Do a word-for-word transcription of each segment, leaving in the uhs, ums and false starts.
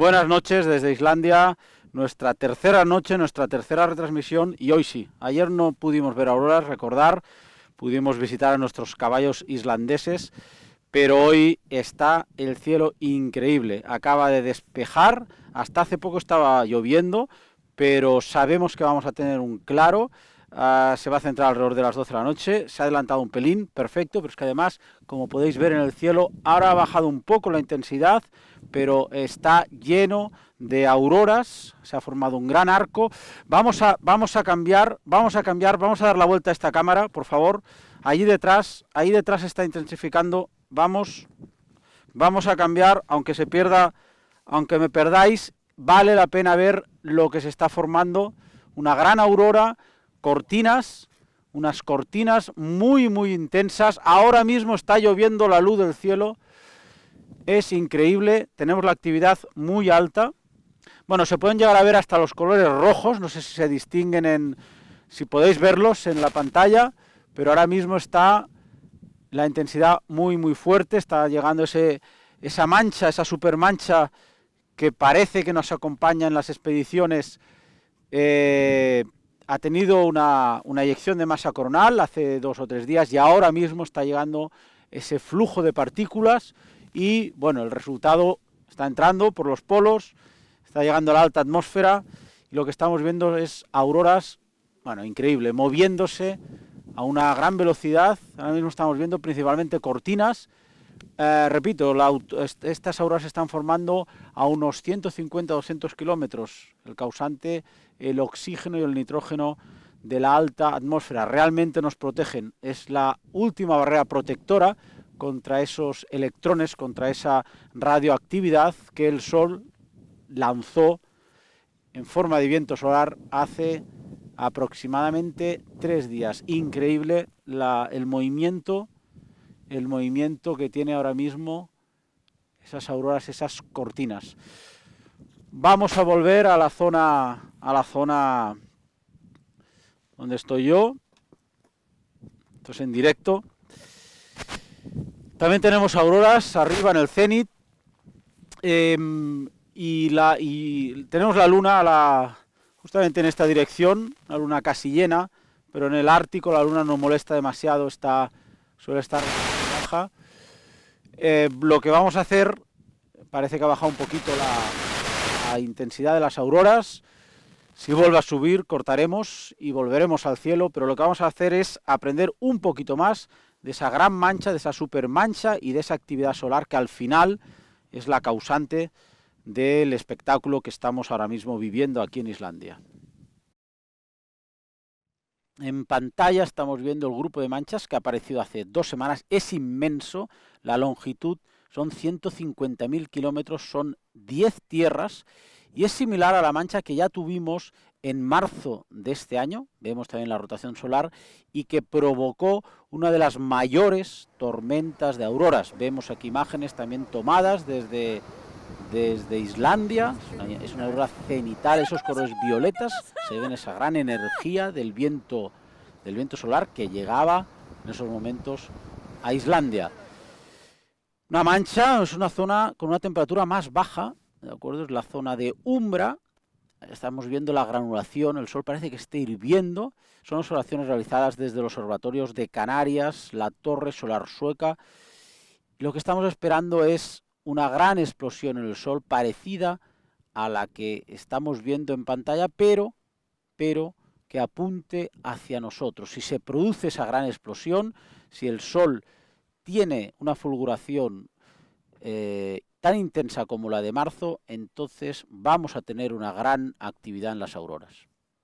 Buenas noches desde Islandia, nuestra tercera noche, nuestra tercera retransmisión y hoy sí. Ayer no pudimos ver auroras, recordar, pudimos visitar a nuestros caballos islandeses, pero hoy está el cielo increíble. Acaba de despejar, hasta hace poco estaba lloviendo, pero sabemos que vamos a tener un claro. Uh, se va a centrar alrededor de las doce de la noche, se ha adelantado un pelín, perfecto, pero es que además, como podéis ver en el cielo, ahora ha bajado un poco la intensidad, pero está lleno de auroras, se ha formado un gran arco. Vamos a, vamos a cambiar, vamos a cambiar, vamos a dar la vuelta a esta cámara, por favor. Allí detrás, ahí detrás está intensificando, vamos, vamos a cambiar, aunque se pierda, aunque me perdáis, vale la pena ver lo que se está formando, una gran aurora. Cortinas, unas cortinas muy muy intensas. Ahora mismo está lloviendo la luz del cielo, es increíble, tenemos la actividad muy alta. Bueno, se pueden llegar a ver hasta los colores rojos, no sé si se distinguen, en, si podéis verlos en la pantalla, pero ahora mismo está la intensidad muy muy fuerte, está llegando ese, esa mancha, esa supermancha que parece que nos acompaña en las expediciones. eh, Ha tenido una, una eyección de masa coronal hace dos o tres días y ahora mismo está llegando ese flujo de partículas y bueno, el resultado está entrando por los polos, está llegando a la alta atmósfera y lo que estamos viendo es auroras, bueno, increíble, moviéndose a una gran velocidad. Ahora mismo estamos viendo principalmente cortinas. Eh, repito, la, estas auroras se están formando a unos ciento cincuenta a doscientos kilómetros. El causante, el oxígeno y el nitrógeno de la alta atmósfera realmente nos protegen. Es la última barrera protectora contra esos electrones, contra esa radioactividad que el Sol lanzó en forma de viento solar hace aproximadamente tres días. Increíble la, el movimiento. el movimiento que tiene ahora mismo esas auroras, esas cortinas. Vamos a volver a la zona, a la zona donde estoy yo. Esto es en directo. También tenemos auroras arriba en el cenit. Eh, y, la, y tenemos la luna a la, justamente en esta dirección, la luna casi llena, pero en el Ártico la luna no molesta demasiado, está, suele estar... Eh, lo que vamos a hacer, parece que ha bajado un poquito la, la intensidad de las auroras. Si vuelve a subir, cortaremos y volveremos al cielo, pero lo que vamos a hacer es aprender un poquito más de esa gran mancha, de esa supermancha y de esa actividad solar que al final es la causante del espectáculo que estamos ahora mismo viviendo aquí en Islandia. En pantalla estamos viendo el grupo de manchas que ha aparecido hace dos semanas. Es inmenso, la longitud son ciento cincuenta mil kilómetros, son diez tierras y es similar a la mancha que ya tuvimos en marzo de este año, vemos también la rotación solar, y que provocó una de las mayores tormentas de auroras. Vemos aquí imágenes también tomadas desde, desde Islandia, es una, es una aurora cenital, esos colores violetas, se ven esa gran energía del viento, del viento solar que llegaba en esos momentos a Islandia. Una mancha es una zona con una temperatura más baja, ¿de acuerdo? Es la zona de umbra. Estamos viendo la granulación, el sol parece que esté hirviendo. Son observaciones realizadas desde los observatorios de Canarias, la Torre Solar Sueca. Lo que estamos esperando es una gran explosión en el sol parecida a la que estamos viendo en pantalla, pero, pero que apunte hacia nosotros. Si se produce esa gran explosión, si el sol tiene una fulguración eh, tan intensa como la de marzo, entonces vamos a tener una gran actividad en las auroras.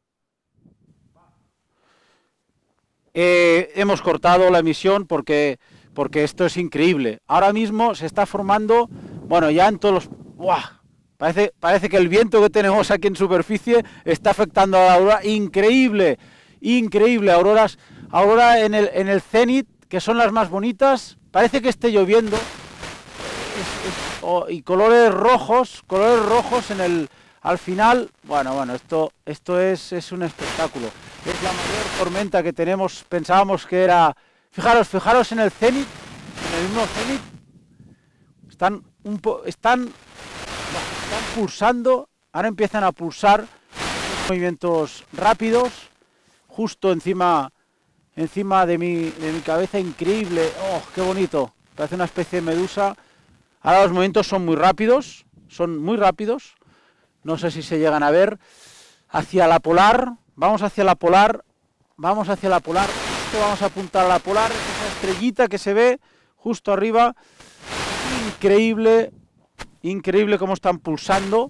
Eh, hemos cortado la emisión porque, porque esto es increíble. Ahora mismo se está formando, bueno, ya en todos los... ¡Buah! Parece, parece que el viento que tenemos aquí en superficie está afectando a la aurora. Increíble, increíble. Auroras, aurora en el, en el cenit, que son las más bonitas. Parece que esté lloviendo. Es, es, oh, y colores rojos, colores rojos en el... Al final, bueno, bueno, esto, esto es, es un espectáculo. Es la mayor tormenta que tenemos. Pensábamos que era... Fijaros, fijaros en el cenit, en el mismo cenit. Están un po... Están... Están pulsando, ahora empiezan a pulsar movimientos rápidos, justo encima, encima de mi, de mi cabeza, increíble. ¡Oh, qué bonito! Parece una especie de medusa. Ahora los movimientos son muy rápidos, son muy rápidos. No sé si se llegan a ver. Hacia la polar, vamos hacia la polar, vamos hacia la polar. Justo vamos a apuntar a la polar, esa estrellita que se ve justo arriba. Increíble, increíble cómo están pulsando.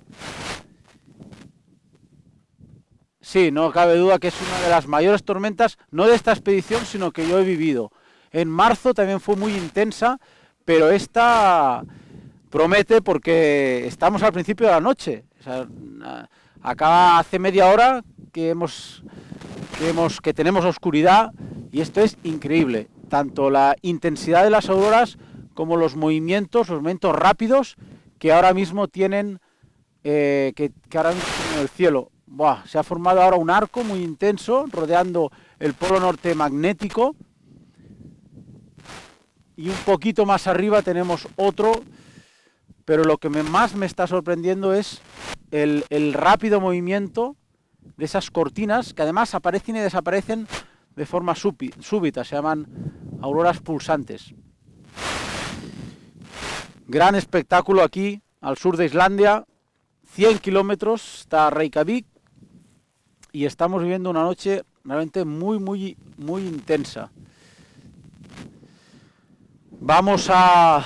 Sí, no cabe duda que es una de las mayores tormentas, no de esta expedición, sino que yo he vivido. En marzo también fue muy intensa, pero esta promete porque estamos al principio de la noche. O sea, acaba hace media hora que hemos, que hemos, que tenemos oscuridad y esto es increíble. Tanto la intensidad de las auroras como los movimientos, los movimientos rápidos que ahora mismo tienen, eh, que, que ahora mismo tienen en el cielo. Buah, se ha formado ahora un arco muy intenso rodeando el polo norte magnético y un poquito más arriba tenemos otro, pero lo que me, más me está sorprendiendo es el, el rápido movimiento de esas cortinas que además aparecen y desaparecen de forma súbita, se llaman auroras pulsantes. Gran espectáculo aquí al sur de Islandia, cien kilómetros está Reykjavik. Y estamos viviendo una noche realmente muy, muy, muy intensa. Vamos a...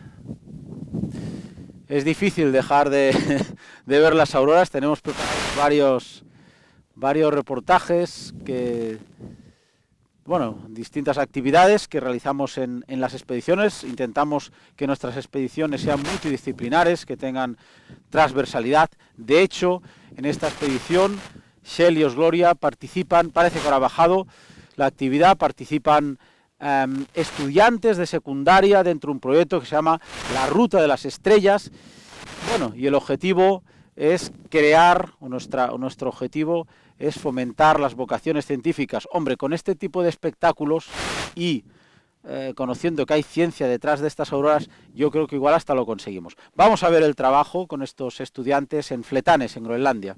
Es difícil dejar de, de ver las auroras. Tenemos preparados varios, varios reportajes que... Bueno, distintas actividades que realizamos en, en las expediciones. Intentamos que nuestras expediciones sean multidisciplinares, que tengan transversalidad. De hecho, en esta expedición... Shell y Osgloria participan, parece que ahora ha bajado la actividad, participan eh, estudiantes de secundaria dentro de un proyecto que se llama La Ruta de las Estrellas. Bueno, y el objetivo es crear, o nuestra, o nuestro objetivo es fomentar las vocaciones científicas. Hombre, con este tipo de espectáculos y eh, conociendo que hay ciencia detrás de estas auroras, yo creo que igual hasta lo conseguimos. Vamos a ver el trabajo con estos estudiantes en Fletanes, en Groenlandia.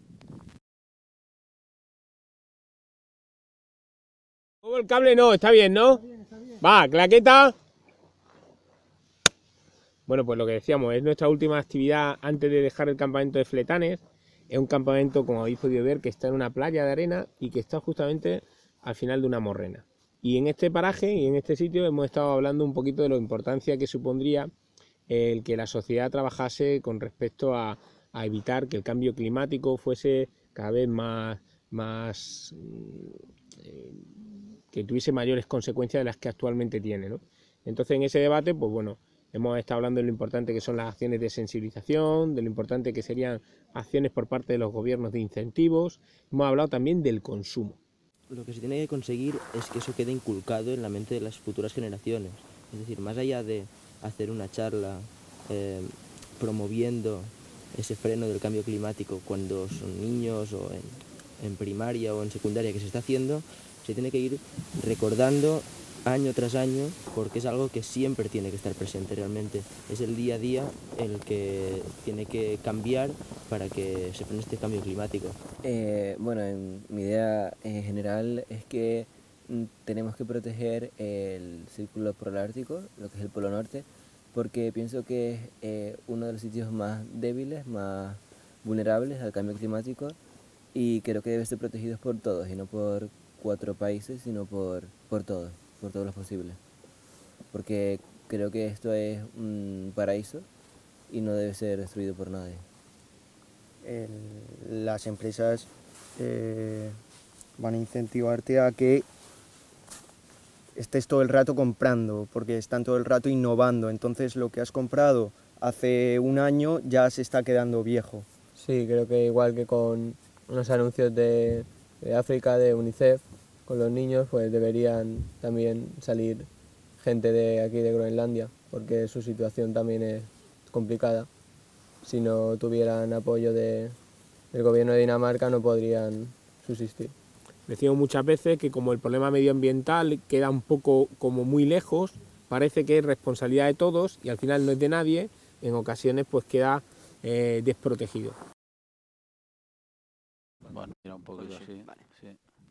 El cable no, está bien, ¿no? Está bien, está bien. Va, claqueta. Bueno, pues lo que decíamos, es nuestra última actividad antes de dejar el campamento de Fletanes. Es un campamento, como habéis podido ver, que está en una playa de arena y que está justamente al final de una morrena. Y en este paraje y en este sitio hemos estado hablando un poquito de la importancia que supondría el que la sociedad trabajase con respecto a, a evitar que el cambio climático fuese cada vez más... más eh, que tuviese mayores consecuencias de las que actualmente tiene, ¿no? Entonces en ese debate, pues bueno, hemos estado hablando de lo importante que son las acciones de sensibilización, de lo importante que serían acciones por parte de los gobiernos de incentivos, hemos hablado también del consumo. Lo que se tiene que conseguir es que eso quede inculcado en la mente de las futuras generaciones, es decir, más allá de hacer una charla eh, promoviendo ese freno del cambio climático cuando son niños o en, en primaria o en secundaria que se está haciendo, se tiene que ir recordando año tras año porque es algo que siempre tiene que estar presente realmente. Es el día a día el que tiene que cambiar para que se frene este cambio climático. Eh, bueno, en, mi idea en general es que mm, tenemos que proteger el círculo polar ártico, lo que es el Polo Norte, porque pienso que es eh, uno de los sitios más débiles, más vulnerables al cambio climático y creo que debe ser protegido por todos y no por cuatro países, sino por, por todos, por todos los posibles. Porque creo que esto es un paraíso y no debe ser destruido por nadie. El, las empresas eh, van a incentivarte a que estés todo el rato comprando, porque están todo el rato innovando. Entonces lo que has comprado hace un año ya se está quedando viejo. Sí, creo que igual que con unos anuncios de, de África, de UNICEF, con los niños, pues deberían también salir gente de aquí de Groenlandia, porque su situación también es complicada. Si no tuvieran apoyo de, del gobierno de Dinamarca no podrían subsistir. Decimos muchas veces que como el problema medioambiental queda un poco como muy lejos, parece que es responsabilidad de todos y al final no es de nadie, en ocasiones pues queda eh, desprotegido. Bueno, mira un poquito así. Vale. Sí.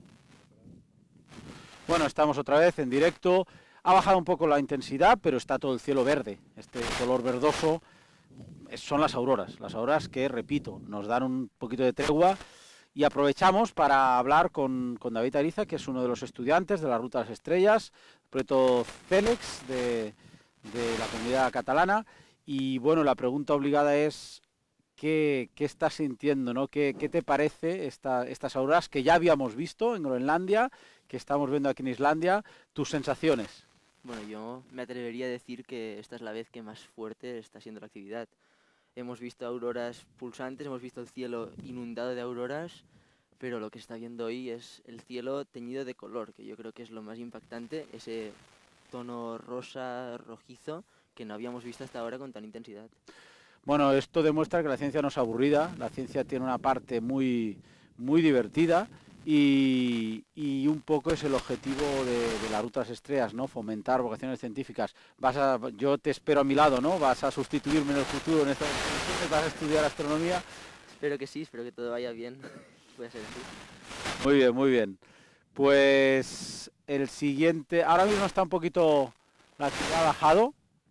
Bueno, estamos otra vez en directo. Ha bajado un poco la intensidad, pero está todo el cielo verde. Este color verdoso son las auroras. Las auroras que, repito, nos dan un poquito de tregua. Y aprovechamos para hablar con, con David Ariza, que es uno de los estudiantes de la Ruta de las Estrellas, proyecto CELEX de, de la comunidad catalana. Y bueno, la pregunta obligada es, ¿qué, qué estás sintiendo, ¿no? ¿Qué, qué te parece esta, estas auroras que ya habíamos visto en Groenlandia, que estamos viendo aquí en Islandia? ¿Tus sensaciones? Bueno, yo me atrevería a decir que esta es la vez que más fuerte está siendo la actividad. Hemos visto auroras pulsantes, hemos visto el cielo inundado de auroras, pero lo que se está viendo hoy es el cielo teñido de color, que yo creo que es lo más impactante, ese tono rosa rojizo que no habíamos visto hasta ahora con tan intensidad. Bueno, esto demuestra que la ciencia no es aburrida, la ciencia tiene una parte muy, muy divertida y, y un poco es el objetivo de, de la Ruta de las Estrellas, ¿no? Fomentar vocaciones científicas. Vas a, yo te espero a mi lado, ¿no? Vas a sustituirme en el futuro en esta, vas a estudiar astronomía. Espero que sí, espero que todo vaya bien. Puede ser así. Muy bien, muy bien. Pues el siguiente, ahora mismo está un poquito, la actividad ha bajado.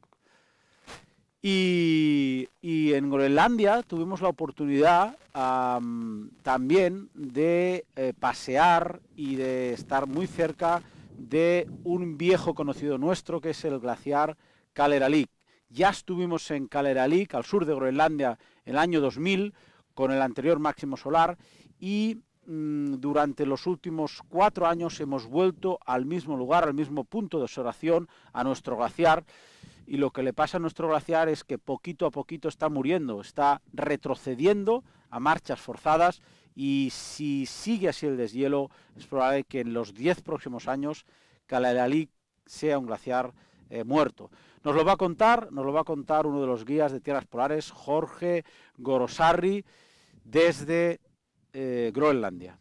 Y, y en Groenlandia tuvimos la oportunidad um, también de eh, pasear y de estar muy cerca de un viejo conocido nuestro, que es el glaciar Kaleraalik. Ya estuvimos en Kaleraalik, al sur de Groenlandia, en el año dos mil, con el anterior máximo solar, y mm, durante los últimos cuatro años hemos vuelto al mismo lugar, al mismo punto de observación, a nuestro glaciar. Y lo que le pasa a nuestro glaciar es que poquito a poquito está muriendo, está retrocediendo a marchas forzadas, y si sigue así el deshielo es probable que en los diez próximos años Kaleraalik sea un glaciar eh, muerto. Nos lo va a contar, nos lo va a contar uno de los guías de tierras polares, Jorge Gorosarri, desde eh, Groenlandia.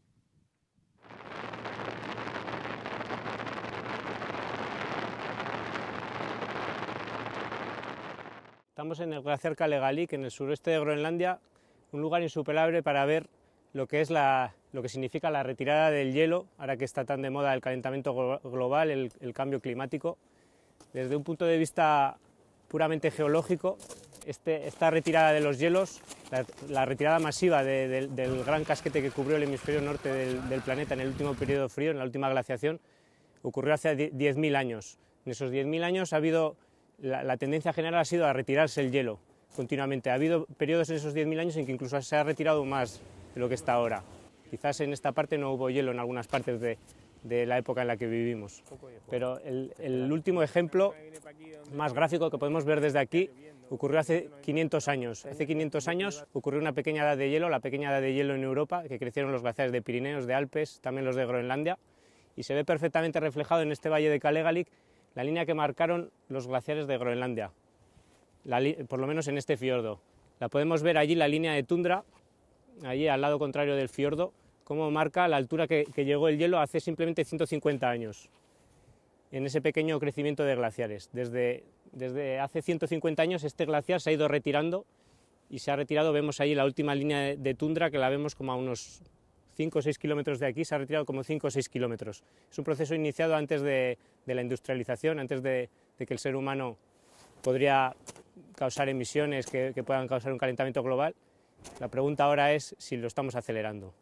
Estamos en el glaciar Kaleraalik, en el suroeste de Groenlandia, un lugar insuperable para ver lo que es la, lo que significa la retirada del hielo, ahora que está tan de moda el calentamiento global, el, el cambio climático. Desde un punto de vista puramente geológico, este, esta retirada de los hielos, la, la retirada masiva de, de, del gran casquete que cubrió el hemisferio norte del, del planeta en el último periodo frío, en la última glaciación, ocurrió hace diez mil años. En esos diez mil años ha habido La, la tendencia general ha sido a retirarse el hielo continuamente. Ha habido periodos en esos diez mil años en que incluso se ha retirado más de lo que está ahora. Quizás en esta parte no hubo hielo en algunas partes de, de la época en la que vivimos. Pero el, el último ejemplo más gráfico que podemos ver desde aquí ocurrió hace quinientos años. Hace quinientos años ocurrió una pequeña edad de hielo, la pequeña edad de hielo en Europa, que crecieron los glaciares de Pirineos, de Alpes, también los de Groenlandia, y se ve perfectamente reflejado en este valle de Kaleraalik la línea que marcaron los glaciares de Groenlandia, la por lo menos en este fiordo. La podemos ver allí, la línea de tundra, allí al lado contrario del fiordo, cómo marca la altura que, que llegó el hielo hace simplemente ciento cincuenta años, en ese pequeño crecimiento de glaciares. Desde, desde hace ciento cincuenta años este glaciar se ha ido retirando, y se ha retirado, vemos ahí la última línea de, de tundra, que la vemos como a unos cinco o seis kilómetros de aquí, se ha retirado como cinco o seis kilómetros. Es un proceso iniciado antes de, de la industrialización, antes de, de que el ser humano podría causar emisiones que, que puedan causar un calentamiento global. La pregunta ahora es si lo estamos acelerando.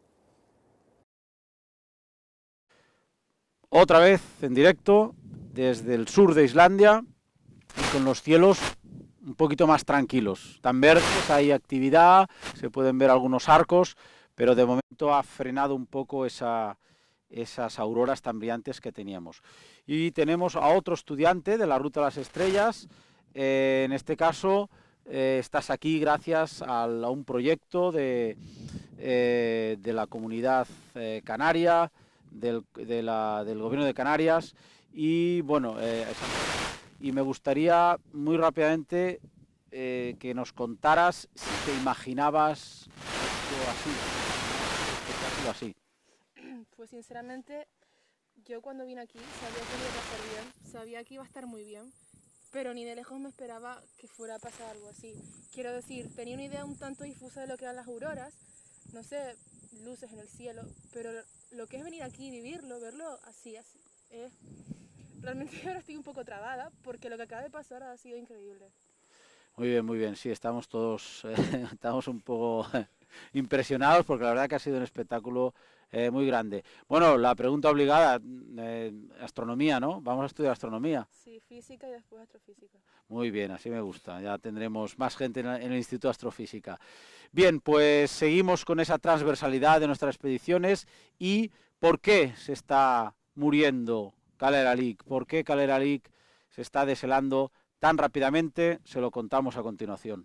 Otra vez en directo desde el sur de Islandia y con los cielos un poquito más tranquilos. Están verdes, hay actividad, se pueden ver algunos arcos, pero de momento ha frenado un poco esa, esas auroras tan brillantes que teníamos. Y tenemos a otro estudiante de la Ruta de las Estrellas, eh, en este caso eh, estás aquí gracias a, a un proyecto de, eh, de la comunidad eh, canaria, del, de la, del gobierno de Canarias, y bueno, eh, y me gustaría muy rápidamente eh, que nos contaras si te imaginabas esto así. Así. Pues sinceramente, yo cuando vine aquí sabía que iba a pasar bien, sabía que iba a estar muy bien, pero ni de lejos me esperaba que fuera a pasar algo así. Quiero decir, tenía una idea un tanto difusa de lo que eran las auroras, no sé, luces en el cielo, pero lo que es venir aquí y vivirlo, verlo así, así, es... Realmente ahora estoy un poco trabada porque lo que acaba de pasar ha sido increíble. Muy bien, muy bien, sí, estamos todos, eh, estamos un poco impresionados porque la verdad que ha sido un espectáculo eh, muy grande. Bueno, la pregunta obligada, eh, astronomía, ¿no? Vamos a estudiar astronomía. Sí, física y después astrofísica. Muy bien, así me gusta, ya tendremos más gente en, en el Instituto de Astrofísica. Bien, pues seguimos con esa transversalidad de nuestras expediciones y ¿por qué se está muriendo Kaleralik? ¿Por qué Kaleralik se está deshelando tan rápidamente? Se lo contamos a continuación.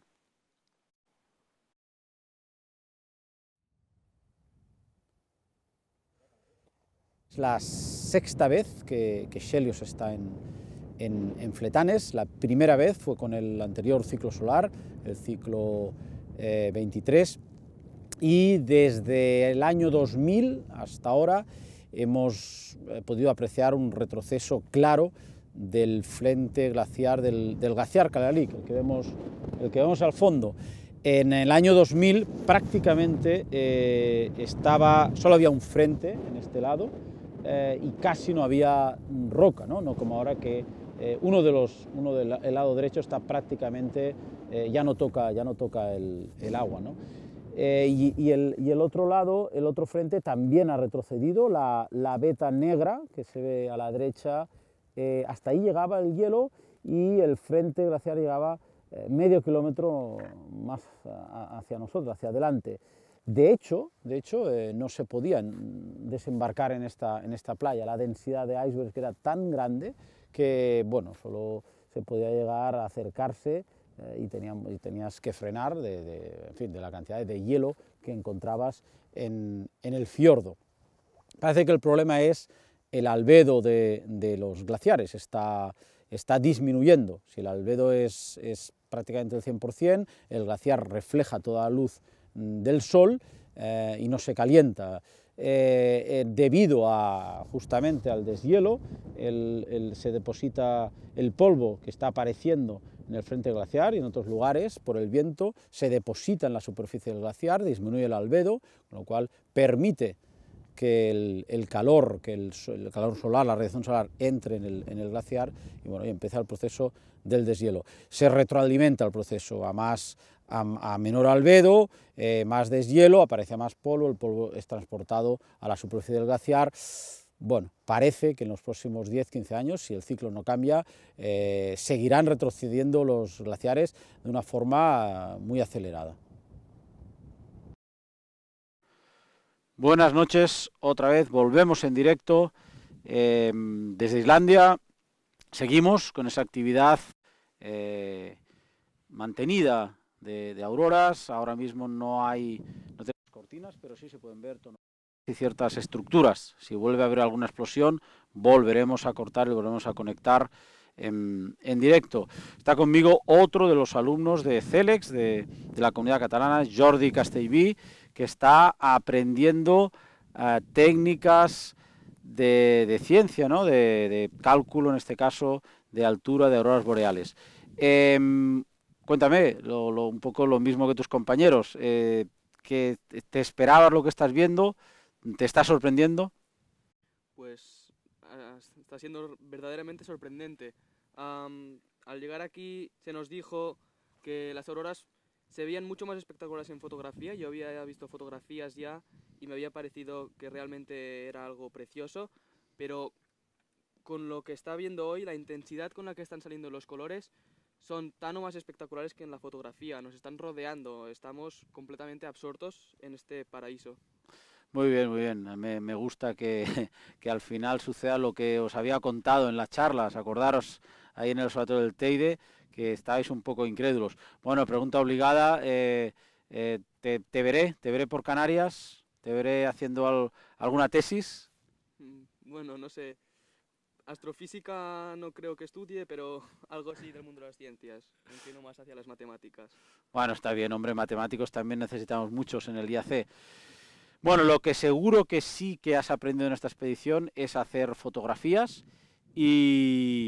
Es la sexta vez que, que Helios está en, en, en Fletanes. La primera vez fue con el anterior ciclo solar, el ciclo eh, veintitrés, y desde el año dos mil hasta ahora hemos eh, podido apreciar un retroceso claro del frente glaciar, del, del glaciar Kaleralik, el que vemos, el que vemos al fondo. En el año dos mil prácticamente eh, estaba, solo había un frente en este lado eh, y casi no había roca, no, no como ahora que eh, uno de los, uno del lado derecho está prácticamente, eh, ya no toca, ya no toca el, el agua, ¿no? Eh, y, y, el, y el otro lado, el otro frente también ha retrocedido, la, la veta negra que se ve a la derecha, eh, hasta ahí llegaba el hielo y el frente glaciar llegaba eh, medio kilómetro más a, hacia nosotros, hacia adelante. De hecho, de hecho eh, no se podían desembarcar en esta, en esta playa, la densidad de icebergs era tan grande que bueno, solo se podía llegar a acercarse Eh, y, teníamos, y tenías que frenar de, de, en fin, de la cantidad de hielo que encontrabas en, en el fiordo. Parece que el problema es el albedo de, de los glaciares, está, está disminuyendo. Si el albedo es, es prácticamente el cien por cien, el glaciar refleja toda la luz del sol eh, y no se calienta. Eh, eh, debido a, justamente al deshielo, el, el, se deposita el polvo que está apareciendo en el frente glaciar y en otros lugares por el viento, se deposita en la superficie del glaciar, disminuye el albedo, con lo cual permite que el, el calor, que el, el calor solar, la radiación solar entre en el, en el glaciar y, bueno, y empieza el proceso del deshielo. Se retroalimenta el proceso a, más, a, a menor albedo, eh, más deshielo, aparece más polvo, el polvo es transportado a la superficie del glaciar. Bueno, parece que en los próximos diez a quince años, si el ciclo no cambia, eh, seguirán retrocediendo los glaciares de una forma muy acelerada. Buenas noches, otra vez volvemos en directo eh, desde Islandia. Seguimos con esa actividad eh, mantenida de, de auroras. Ahora mismo no hay no tenemos cortinas, pero sí se pueden ver tonos y ciertas estructuras. Si vuelve a haber alguna explosión, volveremos a cortar y volveremos a conectar en, en directo. Está conmigo otro de los alumnos de CELEX, de, de la comunidad catalana, Jordi Castellví, que está aprendiendo uh, técnicas de, de ciencia, ¿no? de, de cálculo, en este caso, de altura de auroras boreales. Eh, cuéntame, lo, lo, un poco lo mismo que tus compañeros, eh, que te esperabas lo que estás viendo. ¿Te está sorprendiendo? Pues uh, está siendo verdaderamente sorprendente. Um, al llegar aquí se nos dijo que las auroras se veían mucho más espectaculares en fotografía. Yo había visto fotografías ya y me había parecido que realmente era algo precioso, pero con lo que está viendo hoy, la intensidad con la que están saliendo los colores son tan o más espectaculares que en la fotografía. Nos están rodeando, estamos completamente absortos en este paraíso. Muy bien, muy bien. Me, me gusta que, que al final suceda lo que os había contado en las charlas. Acordaros ahí en el observatorio del Teide que estáis un poco incrédulos. Bueno, pregunta obligada. Eh, eh, te, te veré, te veré por Canarias, te veré haciendo al, alguna tesis. Bueno, no sé. Astrofísica no creo que estudie, pero algo así del mundo de las ciencias. Me inclino más hacia las matemáticas. Bueno, está bien, hombre, matemáticos también necesitamos muchos en el I A C. Bueno, lo que seguro que sí que has aprendido en esta expedición es hacer fotografías y,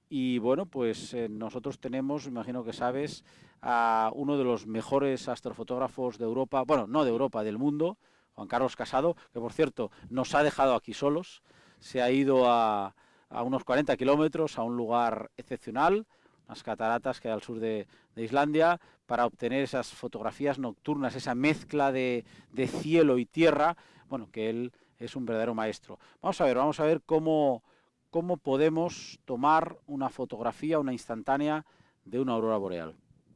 Y bueno, pues eh, nosotros tenemos, imagino que sabes, a uno de los mejores astrofotógrafos de Europa, bueno, no de Europa, del mundo, Juan Carlos Casado, que por cierto nos ha dejado aquí solos, se ha ido a, a unos cuarenta kilómetros a un lugar excepcional, unas cataratas que hay al sur de, de Islandia, para obtener esas fotografías nocturnas, esa mezcla de, de cielo y tierra, bueno, que él es un verdadero maestro. Vamos a ver, vamos a ver cómo, cómo podemos tomar una fotografía, una instantánea de una aurora boreal.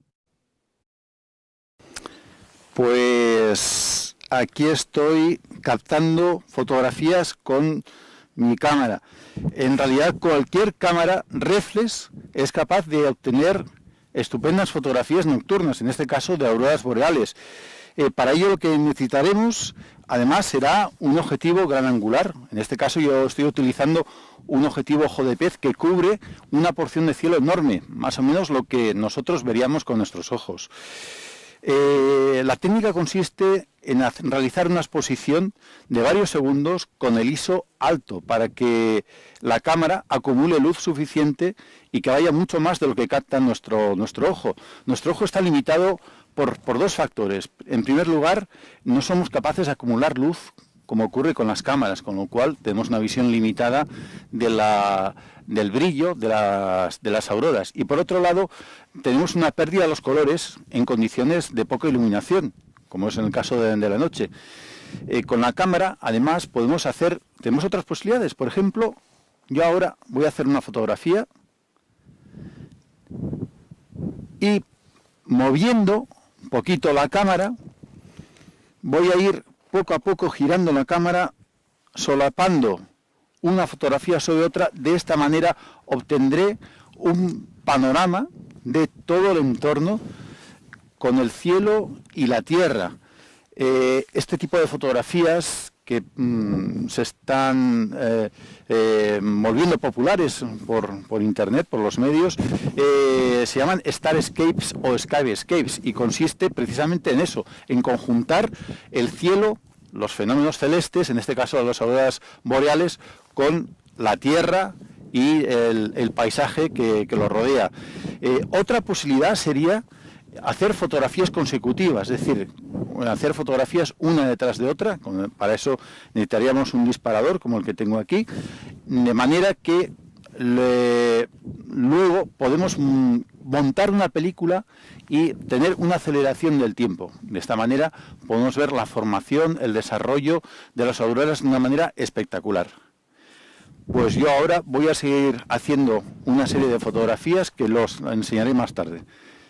Pues aquí estoy captando fotografías con mi cámara. En realidad cualquier cámara reflex es capaz de obtener estupendas fotografías nocturnas, en este caso de auroras boreales. Eh, para ello lo que necesitaremos además será un objetivo gran angular. En este caso yo estoy utilizando un objetivo ojo de pez que cubre una porción de cielo enorme, más o menos lo que nosotros veríamos con nuestros ojos. Eh, la técnica consiste en hacer, realizar una exposición de varios segundos con el I S O alto para que la cámara acumule luz suficiente y que vaya mucho más de lo que capta nuestro, nuestro ojo. Nuestro ojo está limitado por, por dos factores. En primer lugar, no somos capaces de acumular luz como ocurre con las cámaras, con lo cual tenemos una visión limitada de la, del brillo de las, de las auroras. Y por otro lado, tenemos una pérdida de los colores en condiciones de poca iluminación, como es en el caso de, de la noche. Eh, con la cámara, además, podemos hacer, tenemos otras posibilidades. Por ejemplo, yo ahora voy a hacer una fotografía y moviendo un poquito la cámara, voy a ir poco a poco girando la cámara, solapando una fotografía sobre otra. De esta manera obtendré un panorama de todo el entorno con el cielo y la tierra. Eh, este tipo de fotografías que mmm, se están eh, eh, volviendo populares por, por internet, por los medios, eh, se llaman Starscapes o Skyscapes, y consiste precisamente en eso, en conjuntar el cielo, los fenómenos celestes, en este caso las auroras boreales, con la tierra y el, el paisaje que, que lo rodea. Eh, otra posibilidad sería hacer fotografías consecutivas, es decir, hacer fotografías una detrás de otra. Para eso necesitaríamos un disparador como el que tengo aquí, de manera que le, luego podemos montar una película y tener una aceleración del tiempo. De esta manera podemos ver la formación, el desarrollo de las auroras de una manera espectacular. Pues yo ahora voy a seguir haciendo una serie de fotografías que los enseñaré más tarde.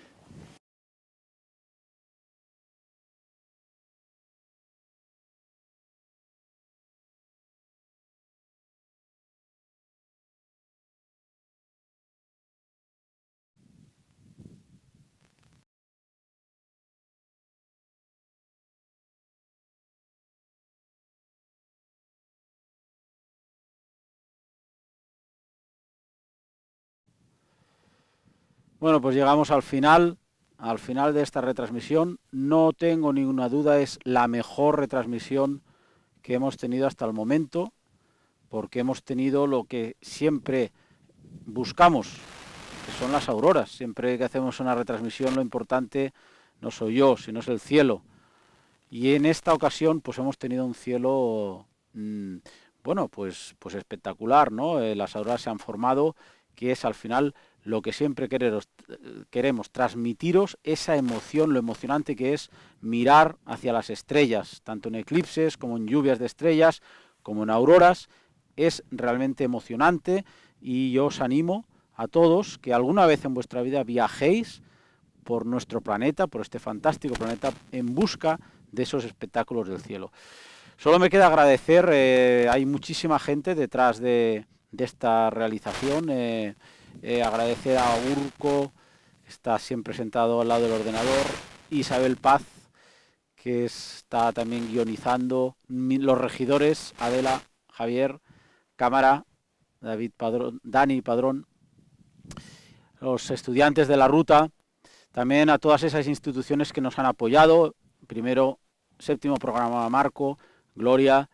Bueno, pues llegamos al final, al final de esta retransmisión. No tengo ninguna duda, es la mejor retransmisión que hemos tenido hasta el momento, porque hemos tenido lo que siempre buscamos, que son las auroras. Siempre que hacemos una retransmisión lo importante no soy yo, sino es el cielo. Y en esta ocasión pues hemos tenido un cielo, mmm, bueno, pues, pues espectacular, ¿no? Eh, las auroras se han formado, que es al final lo que siempre queremos, queremos, transmitiros esa emoción, lo emocionante que es mirar hacia las estrellas, tanto en eclipses como en lluvias de estrellas, como en auroras. Es realmente emocionante y yo os animo a todos que alguna vez en vuestra vida viajéis por nuestro planeta, por este fantástico planeta, en busca de esos espectáculos del cielo. Solo me queda agradecer, eh, hay muchísima gente detrás de, de esta realización. Eh, Eh, agradecer a Urco, que está siempre sentado al lado del ordenador, Isabel Paz, que está también guionizando, los regidores, Adela, Javier, cámara, David Padrón, Dani Padrón, los estudiantes de la ruta, también a todas esas instituciones que nos han apoyado, primero, séptimo programa Marco, Gloria,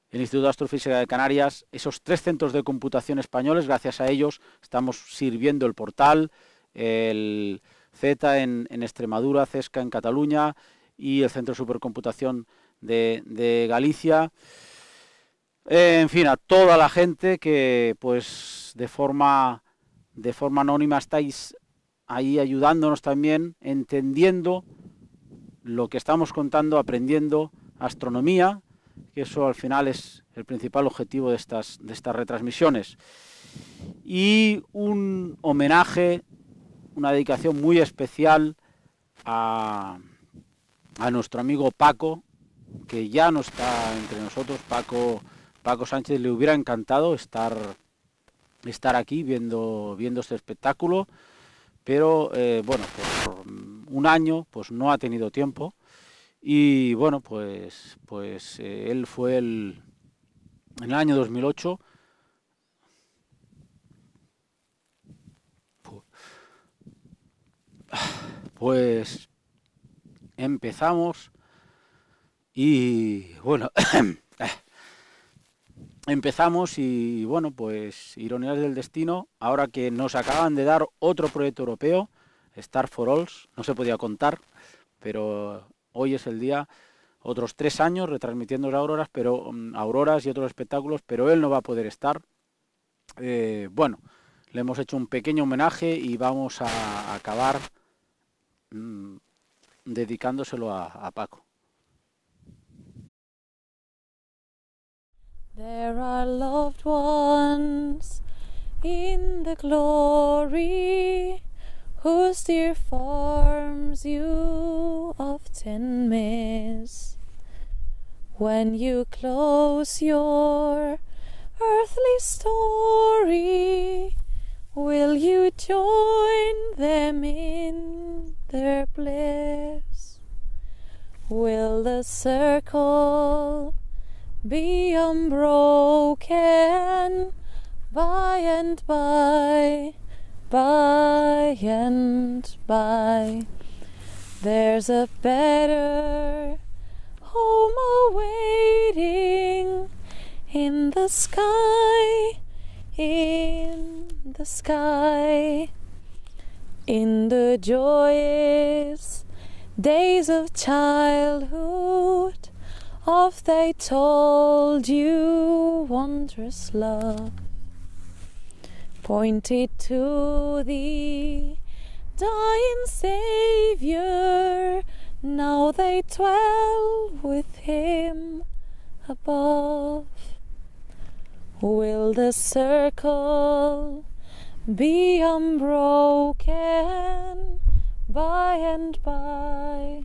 el Instituto de Astrofísica de Canarias, esos tres centros de computación españoles, gracias a ellos estamos sirviendo el portal, el Z en, en Extremadura, CESCA en Cataluña y el Centro de Supercomputación de, de Galicia. Eh, en fin, a toda la gente que pues de forma, de forma anónima estáis ahí ayudándonos también, entendiendo lo que estamos contando, aprendiendo astronomía, que eso al final es el principal objetivo de estas, de estas retransmisiones. Y un homenaje, una dedicación muy especial a, a nuestro amigo Paco, que ya no está entre nosotros. Paco, Paco Sánchez le hubiera encantado estar, estar aquí viendo, viendo este espectáculo, pero eh, bueno, por un año pues no ha tenido tiempo. Y bueno, pues, pues eh, él fue el, en el año dos mil ocho, pues empezamos y bueno, empezamos y bueno, pues ironías del destino, ahora que nos acaban de dar otro proyecto europeo, Star for All, no se podía contar, pero hoy es el día, otros tres años retransmitiendo las auroras, pero um, auroras y otros espectáculos, pero él no va a poder estar. Eh, bueno, le hemos hecho un pequeño homenaje y vamos a acabar mm, dedicándoselo a, a Paco. There are loved ones in the glory, whose dear forms you often miss. When you close your earthly story, will you join them in their bliss? Will the circle be unbroken by and by? By and by, there's a better home awaiting in the sky, in the sky, in the joyous days of childhood. Of they told you wondrous love, pointed to the dying Saviour. Now they dwell with him above. Will the circle be unbroken by and by,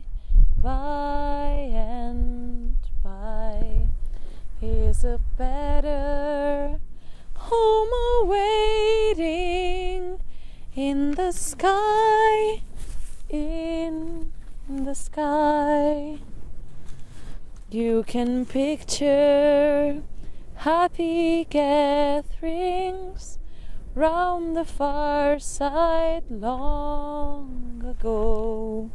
by and by? Is a better home awaiting in the sky, in the sky. You can picture happy gatherings round the far side long ago,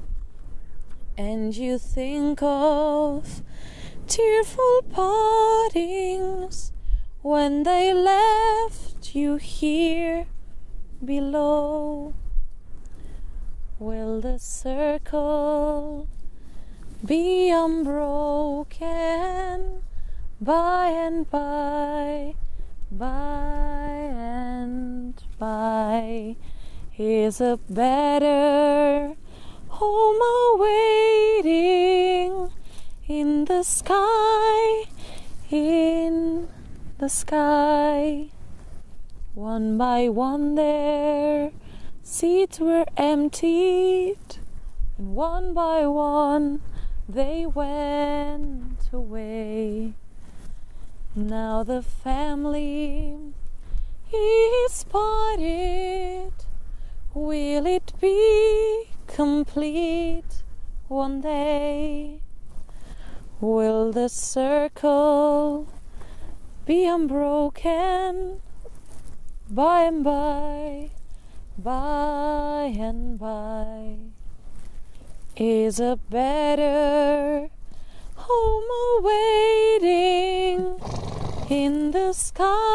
and you think of tearful partings when they left you here below. Will the circle be unbroken by and by, by and by? Is a better home awaiting in the sky, in the sky. One by one their seats were emptied, and one by one they went away. Now the family is parted. Will it be complete one day? Will the circle be unbroken by and by, by and by? Is a better home awaiting sky.